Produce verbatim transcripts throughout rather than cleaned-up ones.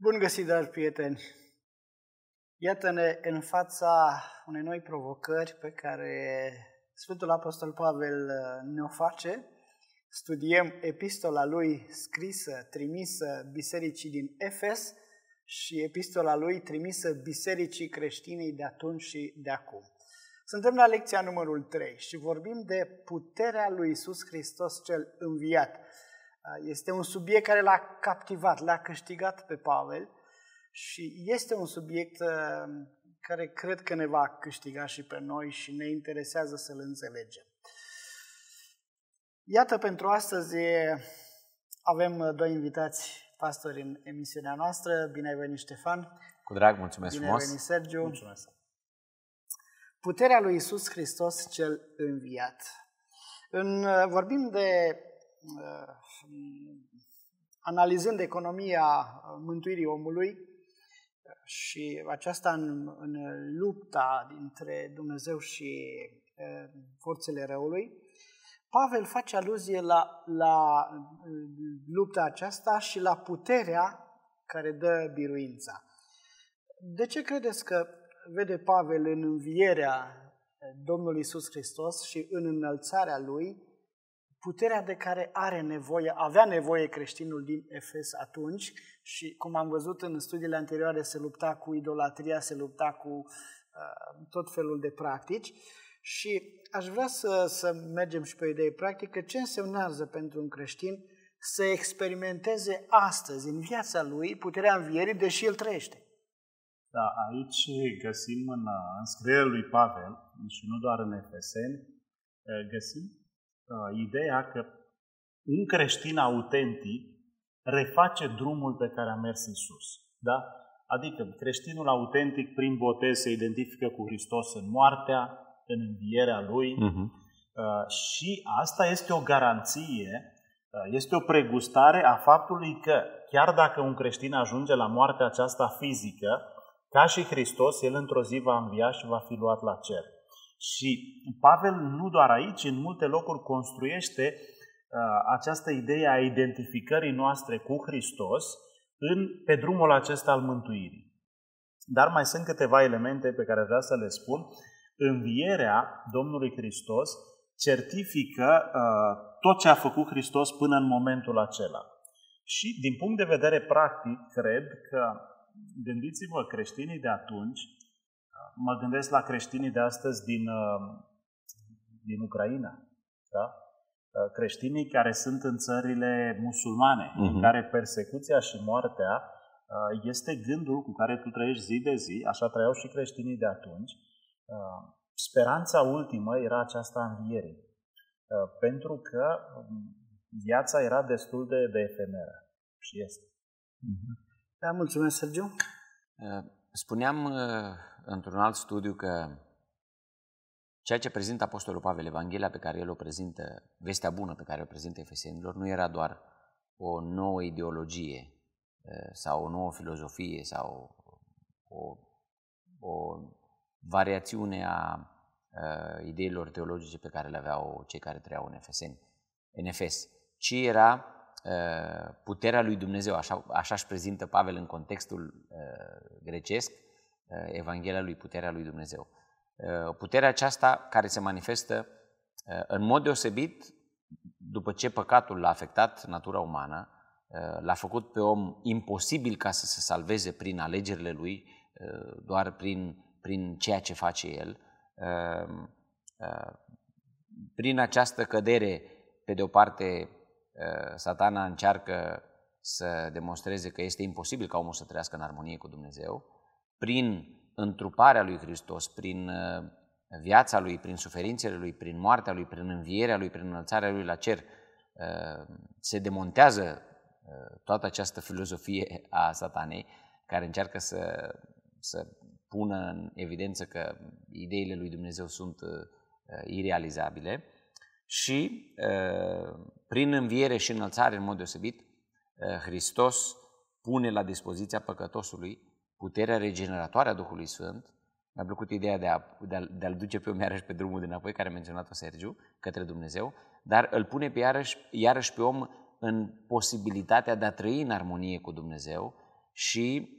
Bun găsit, dragi prieteni! Iată-ne în fața unei noi provocări pe care Sfântul Apostol Pavel ne-o face. Studiem epistola lui scrisă, trimisă bisericii din Efes și epistola lui trimisă bisericii creștinei de atunci și de acum. Suntem la lecția numărul trei și vorbim de puterea lui Iisus Hristos cel înviat. Este un subiect care l-a captivat, l-a câștigat pe Pavel și este un subiect care cred că ne va câștiga și pe noi și ne interesează să-l înțelegem. Iată, pentru astăzi avem doi invitați pastori în emisiunea noastră. Bine ai venit, Ștefan! Cu drag, mulțumesc Bine frumos! Bine ai venit, Sergiu! Mulțumesc! Puterea lui Iisus Hristos cel înviat. În, vorbim de, analizând economia mântuirii omului și aceasta în, în lupta dintre Dumnezeu și forțele răului, Pavel face aluzie la, la lupta aceasta și la puterea care dă biruința. De ce credeți că vede Pavel în învierea Domnului Iisus Hristos și în înălțarea Lui puterea de care are nevoie, avea nevoie creștinul din Efes atunci și, cum am văzut în studiile anterioare, se lupta cu idolatria, se lupta cu uh, tot felul de practici. Și aș vrea să, să mergem și pe o idee practică. Ce însemnează pentru un creștin să experimenteze astăzi, în viața lui, puterea învierii, deși el trăiește? Da, aici găsim în, în scrierea lui Pavel, și nu doar în Efeseni, găsim uh, ideea că un creștin autentic reface drumul pe care a mers Iisus. Da? Adică creștinul autentic prin botez se identifică cu Hristos în moartea, în învierea Lui uh-huh. uh, și asta este o garanție, uh, este o pregustare a faptului că chiar dacă un creștin ajunge la moartea aceasta fizică, ca și Hristos, el într-o zi va învia și va fi luat la cer. Și Pavel nu doar aici, în multe locuri construiește uh, această idee a identificării noastre cu Hristos în, pe drumul acesta al mântuirii. Dar mai sunt câteva elemente pe care vreau să le spun. Învierea Domnului Hristos certifică uh, tot ce a făcut Hristos până în momentul acela. Și din punct de vedere practic, cred că gândiți-vă, creștinii de atunci, mă gândesc la creștinii de astăzi din, din Ucraina, da? Creștinii care sunt în țările musulmane, uh-huh. în care persecuția și moartea este gândul cu care tu trăiești zi de zi, așa trăiau și creștinii de atunci. Speranța ultimă era aceasta a învierii, pentru că viața era destul de, de efemeră și este. Uh-huh. Da, mulțumesc, Sergiu. Spuneam într-un alt studiu că ceea ce prezintă Apostolul Pavel, Evanghelia pe care el o prezintă, vestea bună pe care o prezintă efesenilor, nu era doar o nouă ideologie sau o nouă filozofie sau o, o variațiune a ideilor teologice pe care le aveau cei care trăiau în Efeseni, în Efes, ci era puterea lui Dumnezeu, așa, așa își prezintă Pavel în contextul uh, grecesc, uh, Evanghelia lui, puterea lui Dumnezeu. Uh, puterea aceasta care se manifestă uh, în mod deosebit după ce păcatul l-a afectat natura umană, uh, l-a făcut pe om imposibil ca să se salveze prin alegerile lui, uh, doar prin, prin ceea ce face el. Uh, uh, prin această cădere, pe de o parte, Satana încearcă să demonstreze că este imposibil ca omul să trăiască în armonie cu Dumnezeu. Prin întruparea lui Hristos, prin viața lui, prin suferințele lui, prin moartea lui, prin învierea lui, prin înălțarea lui la cer, se demontează toată această filozofie a Satanei, care încearcă să, să pună în evidență că ideile lui Dumnezeu sunt irealizabile. Și prin înviere și înălțare în mod deosebit, Hristos pune la dispoziția păcătosului puterea regeneratoare a Duhului Sfânt. Mi-a plăcut ideea de, a, de, a, de a-l duce pe om iarăși pe drumul dinapoi, care a menționat-o Sergiu, către Dumnezeu, dar îl pune pe iarăși, iarăși pe om în posibilitatea de a trăi în armonie cu Dumnezeu Și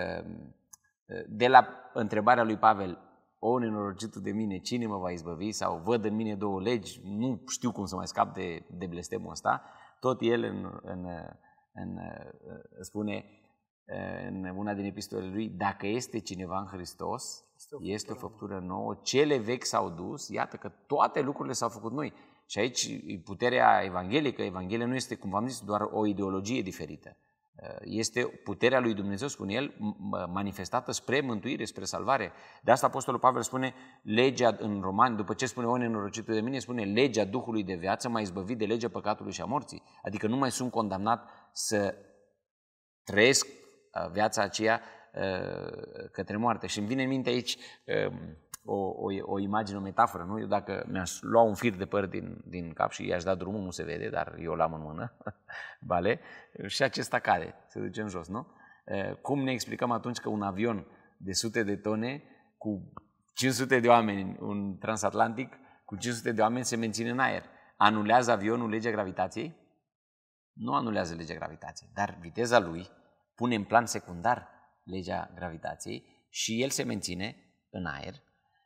de la întrebarea lui Pavel, o, nenorocitul de mine, cine mă va izbăvi? Sau văd în mine două legi, nu știu cum să mai scap de, de blestemul ăsta. Tot el în, în, în, spune în una din epistolele lui, dacă este cineva în Hristos, este o făptură nouă, cele vechi s-au dus, iată că toate lucrurile s-au făcut noi. Și aici puterea evanghelică, Evanghelia nu este, cum v-am zis, doar o ideologie diferită. Este puterea lui Dumnezeu, spune el, manifestată spre mântuire, spre salvare. De asta Apostolul Pavel spune, legea în Romani, după ce spune o, nenorocitul de mine, spune, legea Duhului de viață m-a izbăvit de legea păcatului și a morții. Adică nu mai sunt condamnat să trăiesc viața aceea către moarte. Și îmi vine în minte aici o, o, o imagine, o metaforă. Nu? Eu dacă mi-aș lua un fir de păr din, din cap și i-aș da drumul, nu se vede, dar eu l-am în mână, bale, și acesta cade, se duce în jos. Nu? Cum ne explicăm atunci că un avion de sute de tone cu cinci sute de oameni, un transatlantic cu cinci sute de oameni se menține în aer? Anulează avionul legea gravitației? Nu anulează legea gravitației, dar viteza lui pune în plan secundar legea gravitației și el se menține în aer.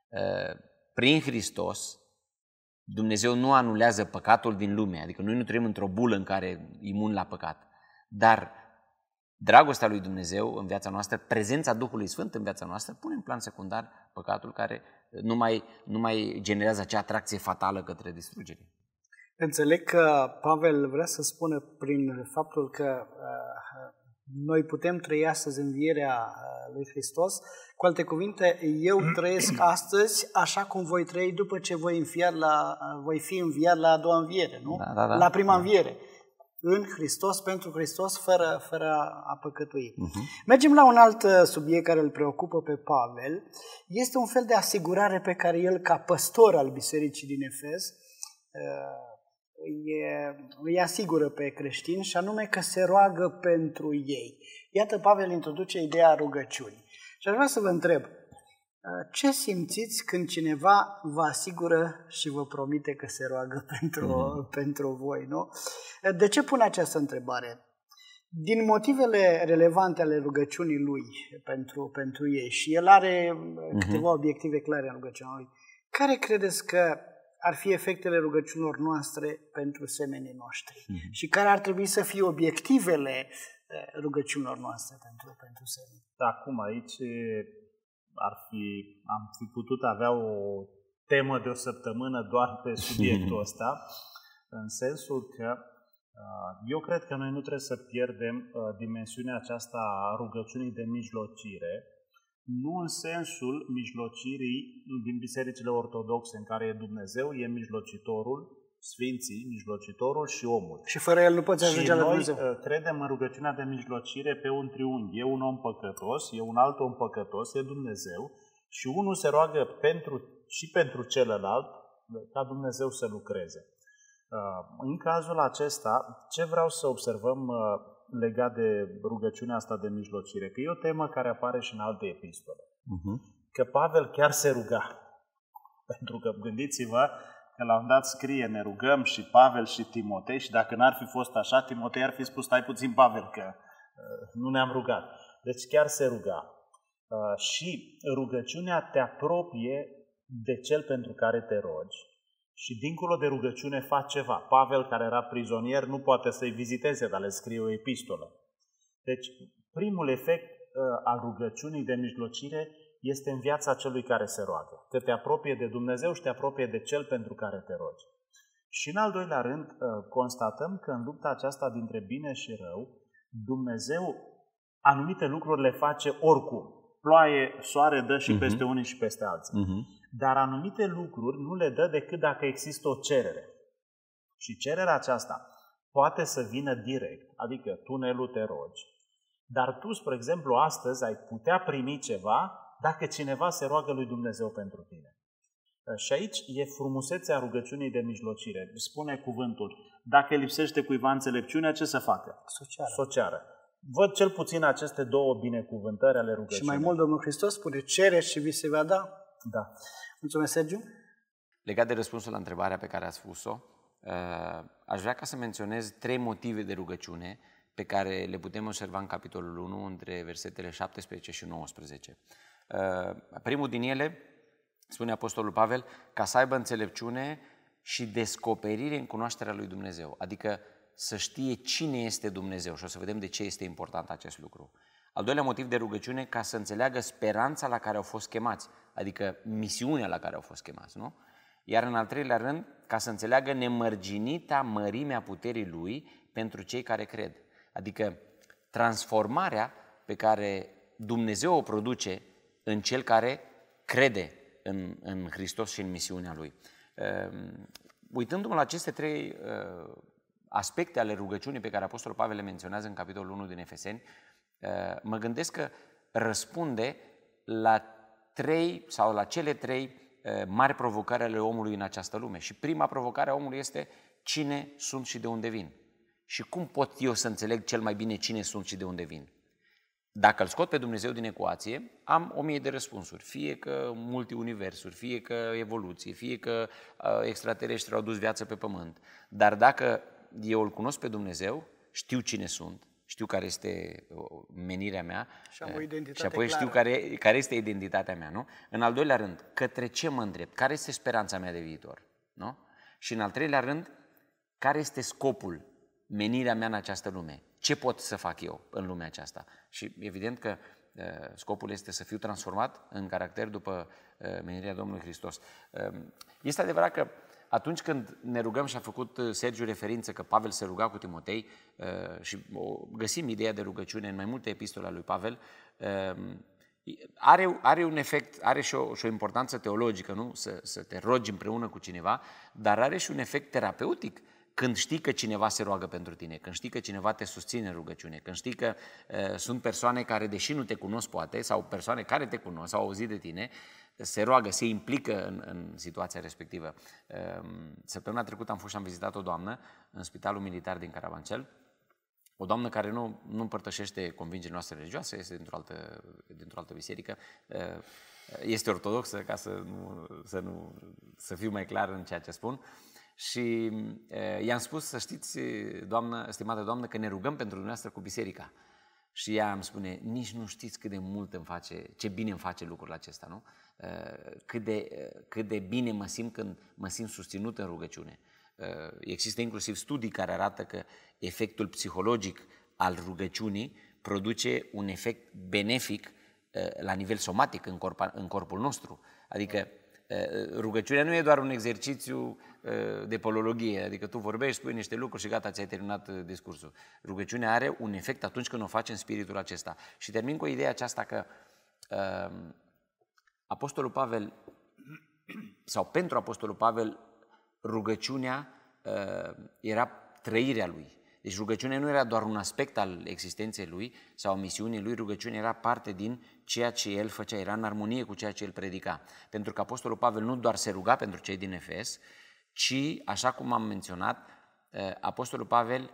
Prin Hristos, Dumnezeu nu anulează păcatul din lume, adică noi nu trăim într-o bulă în care imun la păcat, dar dragostea lui Dumnezeu în viața noastră, prezența Duhului Sfânt în viața noastră, pune în plan secundar păcatul care nu mai, nu mai generează acea atracție fatală către distrugere. Înțeleg că Pavel vrea să spună prin faptul că uh, noi putem trăi astăzi învierea lui Hristos. Cu alte cuvinte, eu trăiesc astăzi așa cum voi trăi după ce voi, înviat la, voi fi înviat la a doua înviere, nu? Da, da, da. La prima înviere. În Hristos, pentru Hristos, fără, fără a păcătui. Uh-huh. Mergem la un alt subiect care îl preocupă pe Pavel. Este un fel de asigurare pe care el, ca păstor al bisericii din Efes, Îi, îi asigură pe creștini, și anume că se roagă pentru ei. Iată, Pavel introduce ideea rugăciunii. Și aș vrea să vă întreb, ce simțiți când cineva vă asigură și vă promite că se roagă pentru, mm-hmm. pentru voi, nu? De ce pun această întrebare? Din motivele relevante ale rugăciunii lui pentru, pentru ei, și el are mm-hmm. câteva obiective clare în rugăciunea lui, care credeți că ar fi efectele rugăciunilor noastre pentru semenii noștri? Mm-hmm. Și care ar trebui să fie obiectivele rugăciunilor noastre pentru, pentru semeni? Acum, aici ar fi, am fi putut avea o temă de o săptămână doar pe subiectul ăsta, în sensul că eu cred că noi nu trebuie să pierdem dimensiunea aceasta a rugăciunii de mijlocire, nu în sensul mijlocirii din bisericile ortodoxe în care e Dumnezeu, e mijlocitorul, sfinții, mijlocitorul și omul. Și fără el nu poți ajunge la Dumnezeu. Și noi credem în rugăciunea de mijlocire pe un triunghi. E un om păcătos, e un alt om păcătos, e Dumnezeu, și unul se roagă pentru, și pentru celălalt ca Dumnezeu să lucreze. În cazul acesta, ce vreau să observăm legat de rugăciunea asta de mijlocire? Că e o temă care apare și în alte epistole. Uh-huh. Că Pavel chiar se ruga. Pentru că gândiți-vă că la un dat scrie, ne rugăm și Pavel și Timotei, și dacă n-ar fi fost așa, Timotei ar fi spus, stai puțin, Pavel, că uh, nu ne-am rugat. Deci chiar se ruga. Uh, și rugăciunea te apropie de cel pentru care te rogi și dincolo de rugăciune faci ceva. Pavel, care era prizonier, nu poate să-i viziteze, dar le scrie o epistolă. Deci, primul efect uh, al rugăciunii de mijlocire este în viața celui care se roagă. Că te apropie de Dumnezeu și te apropie de cel pentru care te rogi. Și în al doilea rând, constatăm că în lupta aceasta dintre bine și rău, Dumnezeu anumite lucruri le face oricum. Ploaie, soare dă și peste uh-huh. unii și peste alții. Uh-huh. Dar anumite lucruri nu le dă decât dacă există o cerere. Și cererea aceasta poate să vină direct, adică tunelul te rogi. Dar tu, spre exemplu, astăzi ai putea primi ceva dacă cineva se roagă lui Dumnezeu pentru tine. Și aici e frumusețea rugăciunii de mijlocire. Spune cuvântul, dacă lipsește cuiva înțelepciunea, ce să facă? Sociară. Sociară. Văd cel puțin aceste două binecuvântări ale rugăciunii. Și mai mult Domnul Hristos spune, cere și vi se va da. Da. Mulțumesc, Sergiu. Legat de răspunsul la întrebarea pe care ați spus-o, aș vrea ca să menționez trei motive de rugăciune pe care le putem observa în capitolul unu, între versetele șaptesprezece și nouăsprezece. Primul din ele, spune Apostolul Pavel, ca să aibă înțelepciune și descoperire în cunoașterea lui Dumnezeu, adică să știe cine este Dumnezeu și o să vedem de ce este important acest lucru. Al doilea motiv de rugăciune, ca să înțeleagă speranța la care au fost chemați, adică misiunea la care au fost chemați, nu? Iar în al treilea rând, ca să înțeleagă nemărginita mărimea puterii Lui pentru cei care cred, adică transformarea pe care Dumnezeu o produce în cel care crede în, în Hristos și în misiunea Lui. Uh, uitându-mă la aceste trei uh, aspecte ale rugăciunii pe care Apostolul Pavel le menționează în capitolul unu din Efeseni, uh, mă gândesc că răspunde la trei sau la cele trei uh, mari provocări ale omului în această lume. Și prima provocare a omului este cine sunt și de unde vin. Și cum pot eu să înțeleg cel mai bine cine sunt și de unde vin? Dacă îl scot pe Dumnezeu din ecuație, am o mie de răspunsuri. Fie că multiuniversuri, fie că evoluție, fie că uh, extraterestri au dus viață pe pământ. Dar dacă eu îl cunosc pe Dumnezeu, știu cine sunt, știu care este menirea mea și, am o identitate și apoi clară. știu care, care este identitatea mea. Nu? În al doilea rând, către ce mă îndrept? Care este speranța mea de viitor? Nu? Și în al treilea rând, care este scopul, menirea mea în această lume? Ce pot să fac eu în lumea aceasta? Și evident că uh, scopul este să fiu transformat în caracter după uh, menirea Domnului Hristos. Uh, este adevărat că atunci când ne rugăm, și a făcut Sergiu referință că Pavel se ruga cu Timotei uh, și o, găsim ideea de rugăciune în mai multe epistole ale lui Pavel, uh, are, are un efect, are și o, și o importanță teologică, nu? Să, să te rogi împreună cu cineva, dar are și un efect terapeutic. Când știi că cineva se roagă pentru tine, când știi că cineva te susține în rugăciune, când știi că uh, sunt persoane care, deși nu te cunosc poate, sau persoane care te cunosc, au auzit de tine, se roagă, se implică în, în situația respectivă. Uh, săptămâna trecută am fost și am vizitat o doamnă în Spitalul Militar din Caravancel, o doamnă care nu, nu împărtășește convingerile noastre religioase, este dintr-o altă, dintr-o altă biserică, uh, este ortodoxă, ca să, nu, să, nu, să fiu mai clar în ceea ce spun. Și uh, i-am spus, să știți, doamnă, stimată doamnă, că ne rugăm pentru dumneavoastră cu biserica. Și ea îmi spune, nici nu știți cât de mult îmi face, ce bine îmi face lucrul acesta, nu? Uh, cât, de, uh, cât de bine mă simt când mă simt susținut în rugăciune. Uh, există inclusiv studii care arată că efectul psihologic al rugăciunii produce un efect benefic uh, la nivel somatic în, corp, în corpul nostru. Adică rugăciunea nu e doar un exercițiu de polologie, adică tu vorbești, spui niște lucruri și gata, ți-ai terminat discursul. Rugăciunea are un efect atunci când o faci în spiritul acesta. Și termin cu ideea aceasta că uh, Apostolul Pavel, sau pentru Apostolul Pavel, rugăciunea uh, era trăirea lui. Deci rugăciunea nu era doar un aspect al existenței lui sau misiunii lui, rugăciunea era parte din ceea ce el făcea, era în armonie cu ceea ce el predica. Pentru că Apostolul Pavel nu doar se ruga pentru cei din Efes, ci, așa cum am menționat, Apostolul Pavel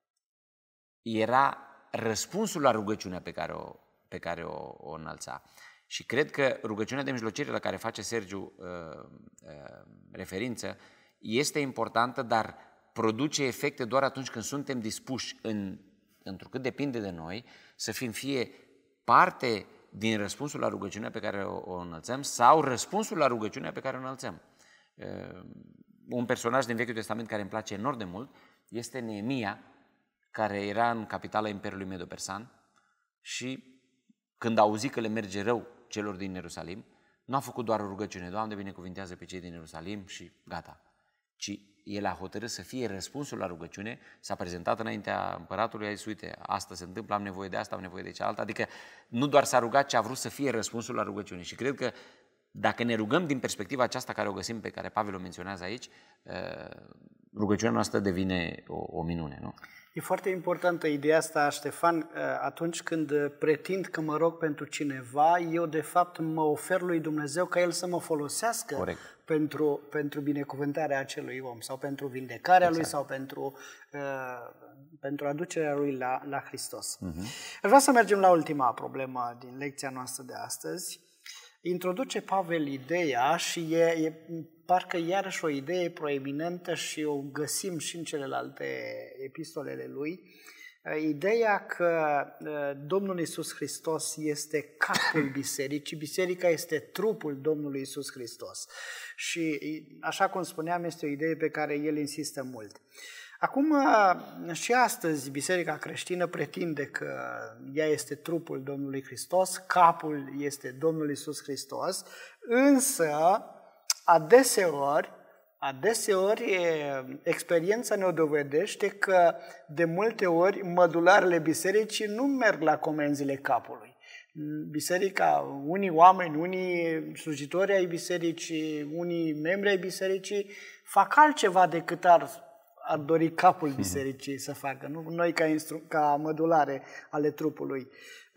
era răspunsul la rugăciunea pe care o, pe care o, o înălța. Și cred că rugăciunea de mijlocire la care face Sergiu uh, uh, referință este importantă, dar produce efecte doar atunci când suntem dispuși, în, întrucât depinde de noi, să fim fie parte din răspunsul la rugăciunea pe care o, o înălțăm sau răspunsul la rugăciunea pe care o înălțăm. Uh, un personaj din Vechiul Testament care îmi place enorm de mult este Neemia, care era în capitala Imperiului Medo-Persan și când a auzit că le merge rău celor din Ierusalim, nu a făcut doar o rugăciune, Doamne, binecuvintează pe cei din Ierusalim și gata, ci el a hotărât să fie răspunsul la rugăciune, s-a prezentat înaintea împăratului, a zis, uite, asta se întâmplă, am nevoie de asta, am nevoie de cealaltă, adică nu doar s-a rugat, ci a vrut să fie răspunsul la rugăciune. Și cred că dacă ne rugăm din perspectiva aceasta care o găsim, pe care Pavel o menționează aici, rugăciunea noastră devine o, o minune, nu? E foarte importantă ideea asta, Ștefan, atunci când pretind că mă rog pentru cineva, eu de fapt mă ofer lui Dumnezeu ca El să mă folosească pentru, pentru binecuvântarea acelui om sau pentru vindecarea exact. lui sau pentru, uh, pentru aducerea lui la, la Hristos. Uh-huh. Vreau să mergem la ultima problemă din lecția noastră de astăzi. Introduce Pavel ideea și e, e parcă iarăși o idee proeminentă și o găsim și în celelalte epistolele lui, Ideea că Domnul Iisus Hristos este capul bisericii, biserica este trupul Domnului Iisus Hristos. Și, așa cum spuneam, este o idee pe care el insistă mult. Acum, și astăzi, biserica creștină pretinde că ea este trupul Domnului Hristos, capul este Domnul Iisus Hristos, însă, adeseori, Adeseori, experiența ne dovedește că de multe ori mădularele bisericii nu merg la comenzile capului. Biserica, unii oameni, unii slujitori ai bisericii, unii membri ai bisericii fac altceva decât ar, ar dori capul bisericii să facă, nu noi ca, instru, ca mădulare ale trupului.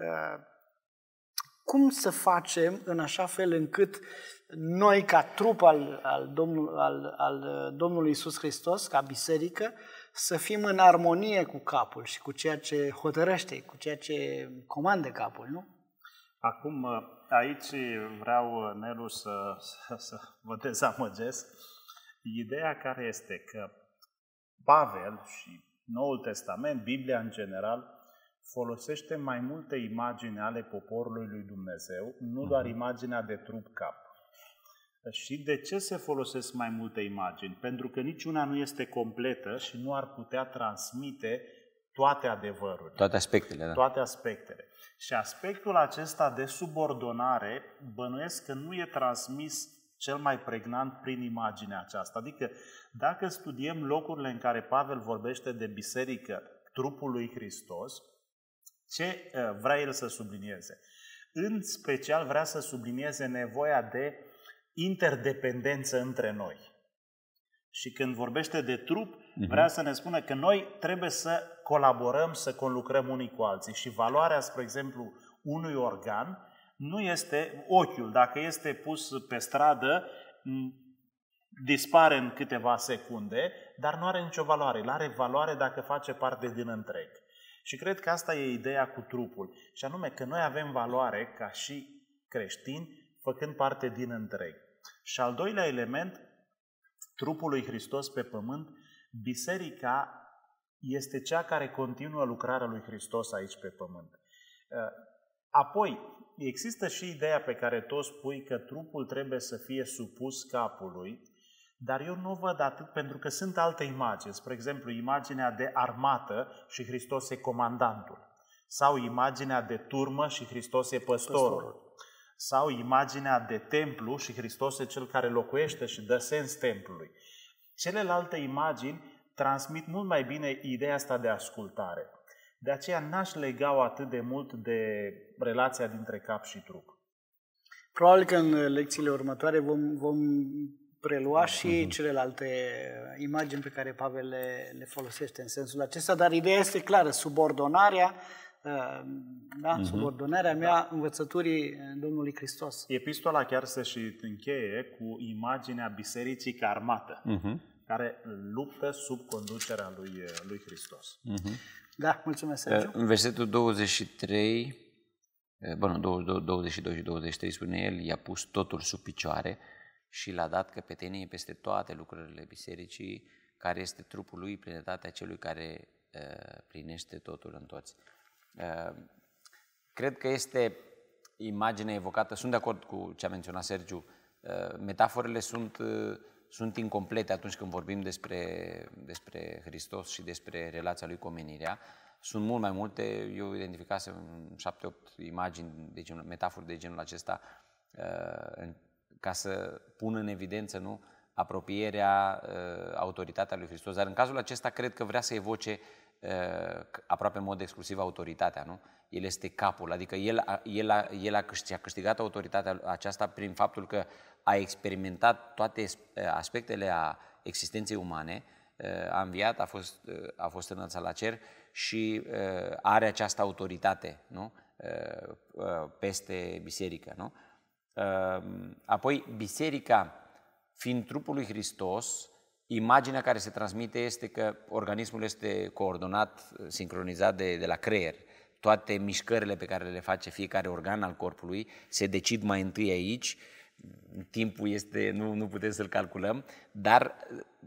Cum să facem în așa fel încât noi, ca trup al, al, Domnul, al, al Domnului Iisus Hristos, ca biserică, să fim în armonie cu capul și cu ceea ce hotărăște, cu ceea ce comandă capul, nu? Acum, aici vreau, Nelu, să, să, să vă dezamăgesc. Ideea care este că Pavel și Noul Testament, Biblia în general, folosește mai multe imagini ale poporului lui Dumnezeu, nu doar imaginea de trup-cap. Și de ce se folosesc mai multe imagini? Pentru că niciuna nu este completă și nu ar putea transmite toate adevărurile. Toate aspectele, da. Toate aspectele. Și aspectul acesta de subordonare, bănuiesc că nu e transmis cel mai pregnant prin imaginea aceasta. Adică, dacă studiem locurile în care Pavel vorbește de biserică, trupul lui Hristos, ce vrea el să sublinieze? În special vrea să sublinieze nevoia de interdependență între noi. Și când vorbește de trup, vrea să ne spună că noi trebuie să colaborăm, să conlucrăm unii cu alții. Și valoarea, spre exemplu, unui organ nu este ochiul. Dacă este pus pe stradă, dispare în câteva secunde, dar nu are nicio valoare. El are valoare dacă face parte din întreg. Și cred că asta e ideea cu trupul. Și anume că noi avem valoare ca și creștini, făcând parte din întreg. Și al doilea element, trupul lui Hristos pe pământ, biserica este cea care continuă lucrarea lui Hristos aici pe pământ. Apoi, există și ideea pe care tu spui că trupul trebuie să fie supus capului, dar eu nu văd atât pentru că sunt alte imagini. Spre exemplu, imaginea de armată și Hristos e comandantul. Sau imaginea de turmă și Hristos e păstorul. păstorul. Sau imaginea de templu și Hristos e cel care locuiește și dă sens templului. Celelalte imagini transmit mult mai bine ideea asta de ascultare. De aceea n-aș lega-o atât de mult de relația dintre cap și trup. Probabil că în lecțiile următoare vom, vom prelua și uh-huh. celelalte imagini pe care Pavel le, le folosește în sensul acesta, dar ideea este clară, subordonarea, da, uh-huh. subordonarea mea învățăturii Domnului Hristos. Epistola chiar se și încheie cu imaginea bisericii ca armată, uh-huh. care luptă sub conducerea lui, lui Hristos. Uh-huh. Da, mulțumesc, Sergiu. În versetul douăzeci și trei, bă, nu, douăzeci și doi și douăzeci și trei spune el, i-a pus totul sub picioare și l-a dat căpetenie peste toate lucrările bisericii, care este trupul lui, plinătatea celui care uh, plinește totul în toți. Uh, cred că este imaginea evocată, sunt de acord cu ce a menționat Sergiu, uh, metaforele sunt, uh, sunt incomplete atunci când vorbim despre, despre Hristos și despre relația lui cu omenirea. Sunt mult mai multe, eu identificasem șapte, opt imagini, de genul, metafori de genul acesta, uh, ca să pun în evidență, nu, apropierea, uh, autoritatea lui Hristos. Dar în cazul acesta cred că vrea să evoce uh, aproape în mod exclusiv autoritatea, nu? El este capul, adică el a, el a, el a câștigat, a câștigat autoritatea aceasta prin faptul că a experimentat toate aspectele a existenței umane, uh, a înviat, a fost, uh, a fost înălțat la cer și uh, are această autoritate, nu? Uh, uh, peste biserică, nu? Apoi, biserica, fiind trupul lui Hristos, imaginea care se transmite este că organismul este coordonat, sincronizat de, de la creier. Toate mișcările pe care le face fiecare organ al corpului se decid mai întâi aici, timpul este, nu, nu putem să-l calculăm, dar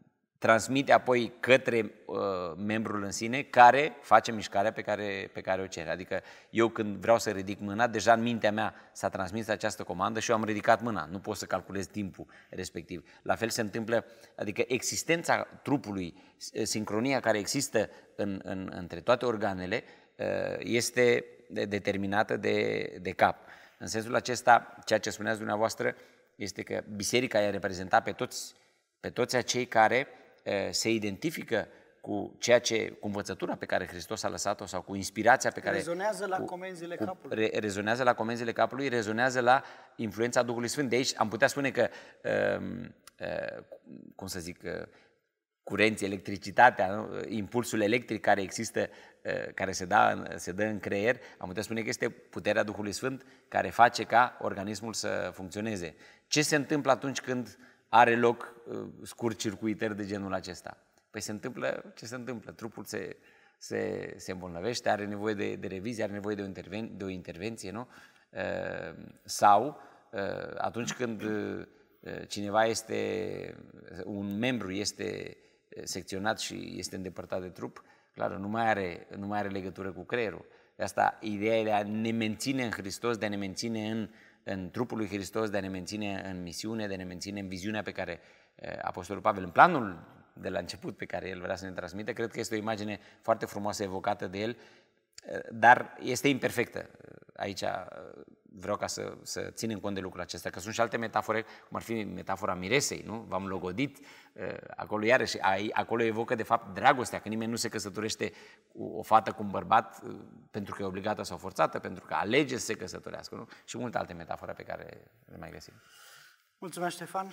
transmite apoi către uh, membrul în sine care face mișcarea pe care, pe care o cere. Adică eu când vreau să ridic mâna, deja în mintea mea s-a transmis această comandă și eu am ridicat mâna. Nu pot să calculez timpul respectiv. La fel se întâmplă, adică existența trupului, sincronia care există în, în, între toate organele uh, este determinată de, de cap. În sensul acesta, ceea ce spuneați dumneavoastră este că biserica i-a reprezentat pe toți, pe toți acei care se identifică cu ceea ce, cu învățătura pe care Hristos a lăsat-o sau cu inspirația pe care... Rezonează la cu, comenzile cu, capului. Re, rezonează la comenzile capului, rezonează la influența Duhului Sfânt. De aici am putea spune că, uh, uh, cum să zic, uh, curenții, electricitatea, nu? Impulsul electric care există, uh, care se, da, se dă în creier, am putea spune că este puterea Duhului Sfânt care face ca organismul să funcționeze. Ce se întâmplă atunci când are loc uh, scurt-circuitări de genul acesta? Păi se întâmplă ce se întâmplă. Trupul se, se, se îmbolnăvește, are nevoie de, de revizie, are nevoie de o, interven, de o intervenție, nu? Uh, sau uh, atunci când uh, cineva este, un membru este secționat și este îndepărtat de trup, clar, nu mai are, nu mai are legătură cu creierul. De asta, ideea e de a ne menține în Hristos, de a ne menține în în trupul lui Hristos, de a ne menține în misiune, de a ne menține în viziunea pe care Apostolul Pavel, în planul de la început pe care el vrea să ne transmită, cred că este o imagine foarte frumoasă evocată de el, dar este imperfectă. Aici vreau ca să, să ținem cont de lucrul acesta, că sunt și alte metafore, cum ar fi metafora miresei, nu? V-am logodit, acolo iarăși, acolo evocă de fapt dragostea, că nimeni nu se căsătorește cu o fată cu un bărbat pentru că e obligată sau forțată, pentru că alege să se căsătorească, nu? Și multe alte metafore pe care le mai găsim. Mulțumesc, Ștefan.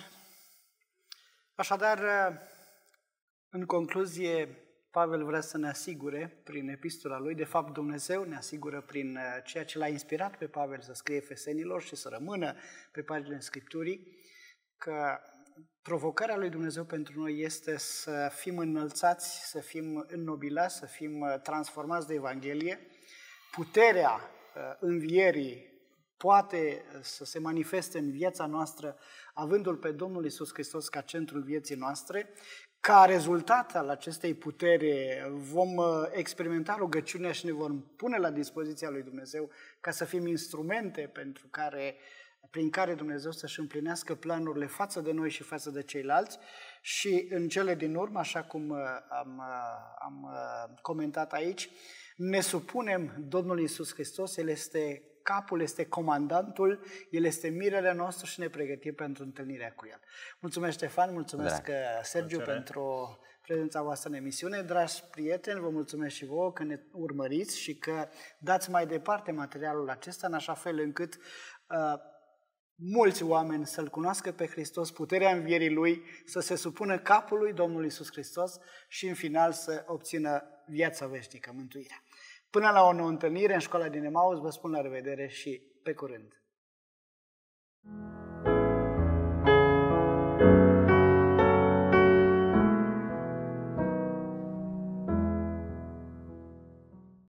Așadar, în concluzie, Pavel vrea să ne asigure prin epistola lui, de fapt Dumnezeu ne asigură prin ceea ce l-a inspirat pe Pavel să scrie Efesenilor și să rămână pe paginile Scripturii, că provocarea lui Dumnezeu pentru noi este să fim înălțați, să fim înnobilați, să fim transformați de Evanghelie. Puterea învierii poate să se manifeste în viața noastră avându-L pe Domnul Iisus Hristos ca centrul vieții noastre. Ca rezultat al acestei puteri vom experimenta rugăciunea și ne vom pune la dispoziția lui Dumnezeu ca să fim instrumente pentru care, prin care Dumnezeu să-și împlinească planurile față de noi și față de ceilalți. Și în cele din urmă, așa cum am, am comentat aici, ne supunem Domnului Iisus Hristos, El este capul, este comandantul, El este mirele nostru și ne pregătim pentru întâlnirea cu El. Mulțumesc, Ștefan, mulțumesc, Drag. Sergiu, Plăcere. pentru prezența voastră în emisiune. Dragi prieteni, vă mulțumesc și vouă că ne urmăriți și că dați mai departe materialul acesta în așa fel încât uh, mulți oameni să-L cunoască pe Hristos, puterea învierii Lui, să se supună capului Domnului Iisus Hristos și în final să obțină viața veșnică, mântuirea. Până la o nouă întâlnire în școala din Emaus, vă spun la revedere și pe curând!